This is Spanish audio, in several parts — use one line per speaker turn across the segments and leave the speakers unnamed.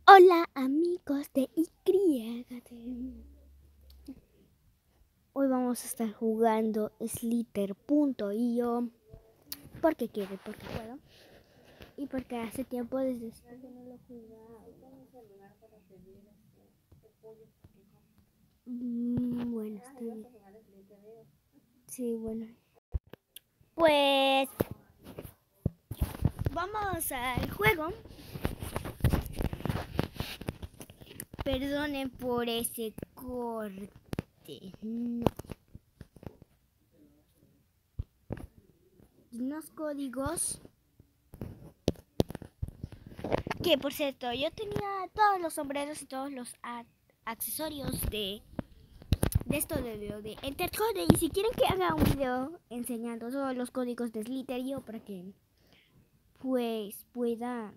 Hola amigos de Y. Hoy vamos a estar jugando Slither.io porque quiero, porque puedo y porque hace tiempo desde que no lo jugaba. Bueno, está bien. Sí, bueno. Pues vamos al juego. Perdonen por ese corte. No. Unos códigos. Que por cierto, yo tenía todos los sombreros y todos los accesorios de esto de Entercode. Y si quieren que haga un video enseñando todos los códigos de Slither.io para que pues pueda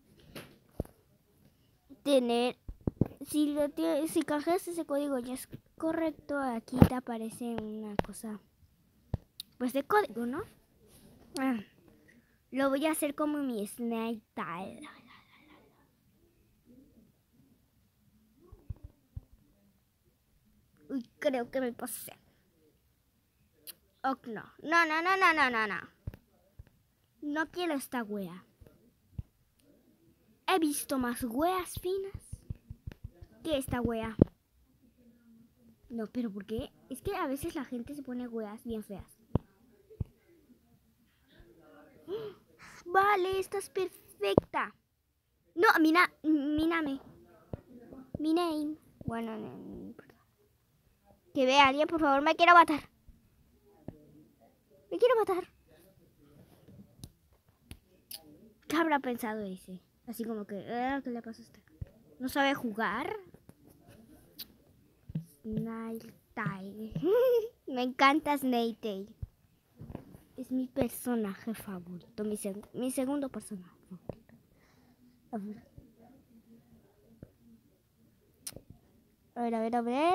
tener, si canjeas ese código ya es correcto, aquí te aparece una cosa pues de código, ¿no? Lo voy a hacer como mi Snake Tile. Uy, creo que me pasé. Oh, no. No. No quiero esta wea. He visto más weas finas que esta wea. No, pero ¿por qué? Es que a veces la gente se pone weas bien feas. Vale, estás perfecta. No, mírame. Mi name. Bueno, no. Que vea alguien, por favor, me quiero matar. Me quiero matar. ¿Qué habrá pensado ese? Así como que, ¿qué le pasa a este? ¿No sabe jugar? Snail Tail. Me encanta Snail Tail. Es mi personaje favorito. Mi segundo personaje favorito. A ver. A ver.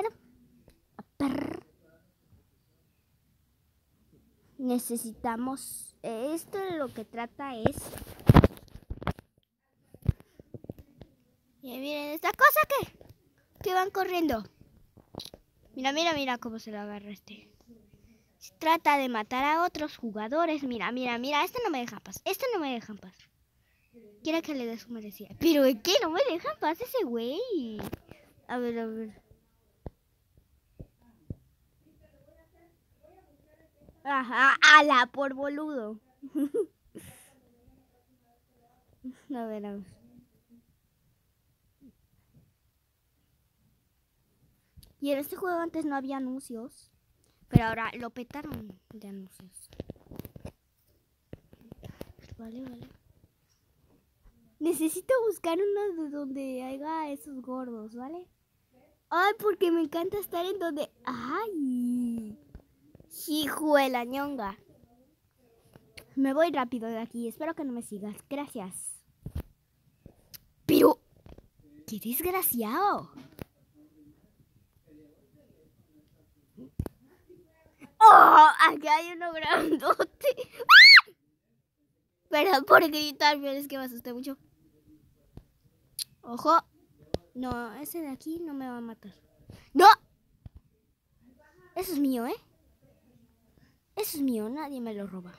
Necesitamos. Esto lo que trata es. Miren, esta cosa que van corriendo. Mira cómo se lo agarra este. Se trata de matar a otros jugadores. Mira. Este no me deja paz. Quiere que le dé su merecida. Pero es que no me deja paz ese güey. A ver. Ajá, ala, por boludo. A ver. Y en este juego antes no había anuncios, pero ahora lo petaron de anuncios. Vale. Necesito buscar uno de donde haya esos gordos, ¿vale? Ay, porque me encanta estar en donde... ¡Ay! Hijo de la ñonga. Me voy rápido de aquí. Espero que no me sigas. Gracias. Pero... ¡Qué desgraciado! ¡Oh! Aquí hay uno grandote. ¡Ah! Perdón por gritar, pero es que me asusté mucho. Ojo. No, ese de aquí no me va a matar. ¡No! Eso es mío, ¿eh? Eso es mío, nadie me lo roba.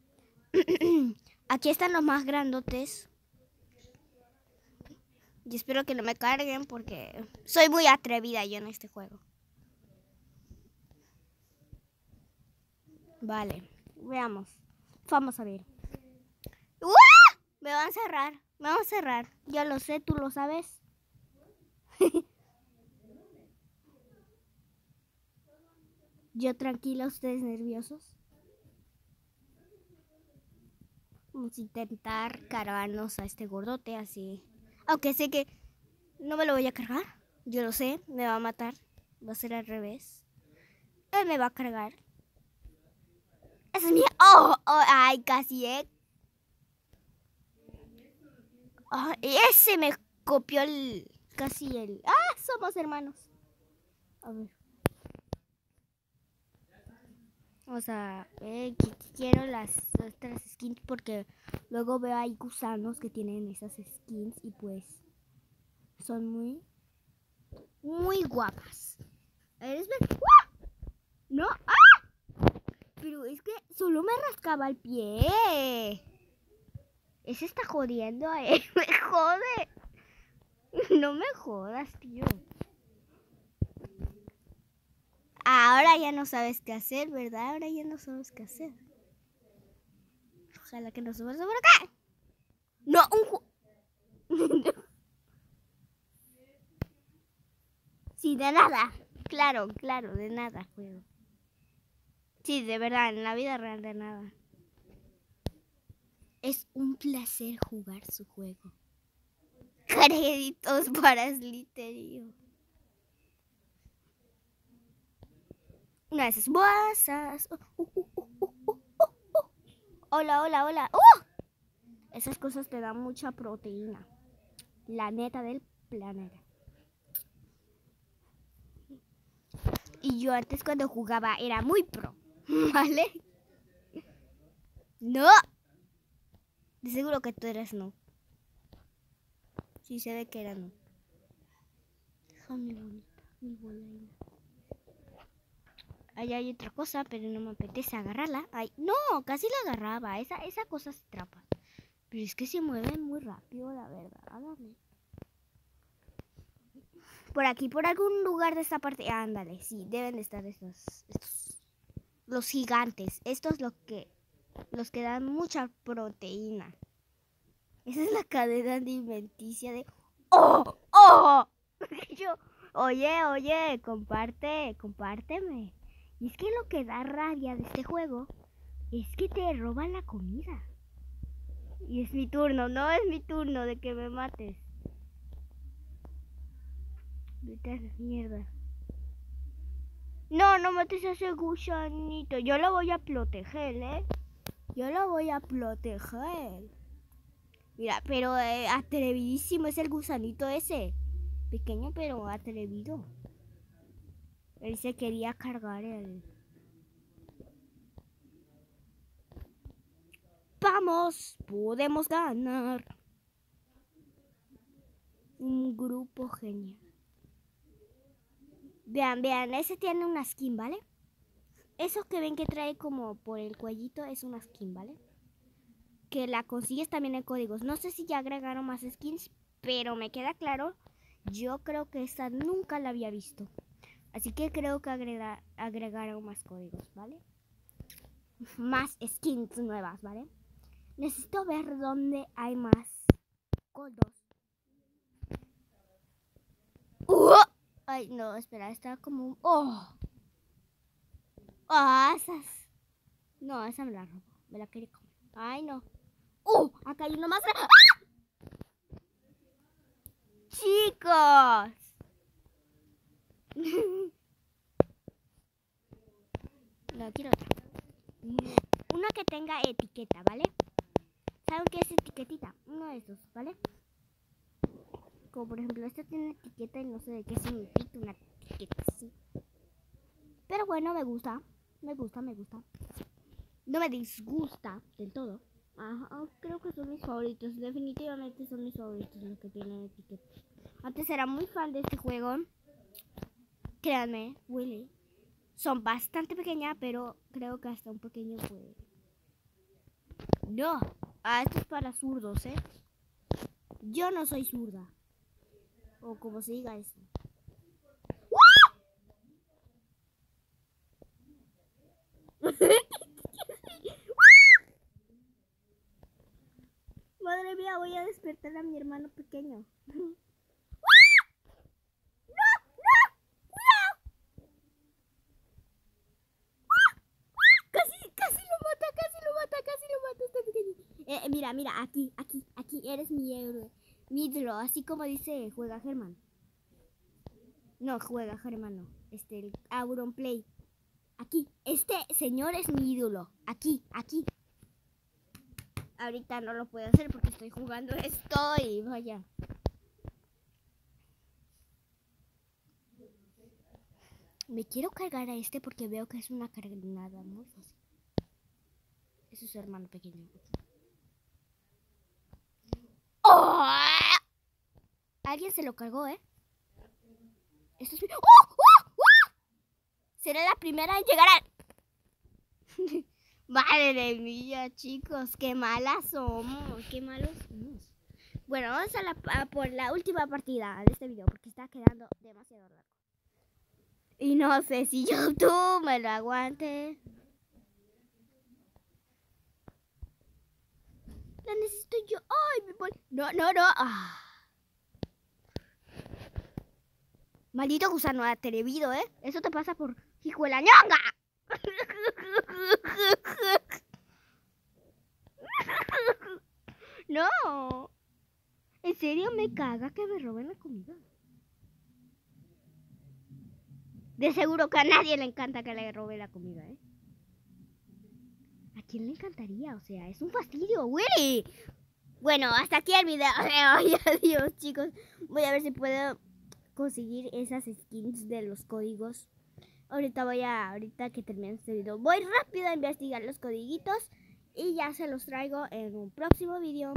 Aquí están los más grandotes. Y espero que no me carguen porque soy muy atrevida yo en este juego. Vale, veamos. Vamos a ver. ¡Uah! Me van a cerrar. Ya lo sé, tú lo sabes. Yo tranquila, ustedes nerviosos. Vamos a intentar cargarnos a este gordote así. Aunque sé que no me lo voy a cargar. Yo lo sé, me va a matar. Va a ser al revés. Él me va a cargar. Esa es mía. Oh, ay, casi, Oh, ese me copió casi el... ¡Ah! Somos hermanos. A ver. O sea, quiero las otras skins porque luego veo hay gusanos que tienen esas skins y pues Son muy guapas. ¿Eres ¡ah! ¿No? ¡Ah! Pero es que solo me rascaba el pie. Ese está jodiendo a él. Me jode. No me jodas, tío. Ahora ya no sabes qué hacer, ¿verdad? Ahora ya no sabes qué hacer. Ojalá que no subas por acá. No, sí, de nada. Claro, de nada juego. Sí, de verdad, en la vida real de nada. Es un placer jugar su juego. Créditos para Slytherin. Una de esas bolsas. Hola. Esas cosas te dan mucha proteína. La neta del planeta. Y yo antes cuando jugaba era muy pro. ¿Vale? No. De seguro que tú eras no. Sí, se ve que era no. Déjame bonita, mi bolina. Allá hay otra cosa, pero no me apetece agarrarla. Ay, no, casi la agarraba. Esa cosa se trapa. Pero es que se mueve muy rápido, la verdad. Ándale. Por aquí, por algún lugar de esta parte. Ándale, sí, deben de estar estos. Los gigantes. Estos los que dan mucha proteína. Esa es la cadena alimenticia de... ¡Oh! Yo, oye, compárteme. Y es que lo que da rabia de este juego es que te roban la comida. Y es mi turno, no es mi turno de que me mates. Vete a la mierda. No mates a ese gusanito. Yo lo voy a proteger, ¿eh? Yo lo voy a proteger. Mira, pero atrevidísimo es el gusanito ese. Pequeño pero atrevido. Él se quería cargar el... ¡Vamos! ¡Podemos ganar! Un grupo genial. Vean, ese tiene una skin, ¿vale? Eso que ven que trae como por el cuellito es una skin, ¿vale? Que la consigues también en códigos. No sé si ya agregaron más skins, pero me queda claro. Yo creo que esta nunca la había visto. Así que creo que agregaron más códigos, ¿vale? Más skins nuevas, ¿vale? Necesito ver dónde hay más códigos. Ay, no, espera, está como un... esas. No, esa me la robo. Me la quería comer. Ay, no. Acá hay uno más. ¡Ah! Chicos. No, quiero otra. Una que tenga etiqueta, ¿vale? ¿Saben qué es etiquetita? Uno de esos, ¿vale? Como por ejemplo, esta tiene etiqueta y no sé de qué significa una etiqueta así. Pero bueno, me gusta. No me disgusta del todo. Ajá, creo que son mis favoritos. Definitivamente son mis favoritos los que tienen etiqueta. Antes era muy fan de este juego. Créanme, Willy. Son bastante pequeñas, pero creo que hasta un pequeño puede. No. Esto es para zurdos, ¿eh? Yo no soy zurda. O como se diga eso. Madre mía, voy a despertar a mi hermano pequeño. Casi lo mata este pequeño. Mira, aquí, eres mi héroe. Mi ídolo, así como dice Juega Germán. No, Juega Germán, no. El Auronplay. Aquí, este señor es mi ídolo. Aquí. Ahorita no lo puedo hacer porque estoy jugando esto y vaya. Me quiero cargar a este porque veo que es una carnada muy fácil. Ese es su hermano pequeño. ¡Oh! Alguien se lo cargó, ¿eh? Esto es... ¡Oh! ¡Oh! ¡Oh! Seré la primera en llegar al... Madre mía, chicos, qué malas somos, qué malos somos. Bueno, vamos a por la última partida de este video porque está quedando demasiado largo. Y no sé si YouTube me lo aguante. La necesito yo. ¡Ay, me voy! No, no, no. Ah. Maldito gusano atrevido, ¿eh? Eso te pasa por hijo de la ñonga. No. En serio me caga que me roben la comida. De seguro que a nadie le encanta que le robe la comida, ¿eh? ¿A quién le encantaría? O sea, es un fastidio, Willy. Bueno, hasta aquí el video. Ay, adiós, chicos. Voy a ver si puedo conseguir esas skins de los códigos. Ahorita que termine este video, voy rápido a investigar los codiguitos y ya se los traigo en un próximo video.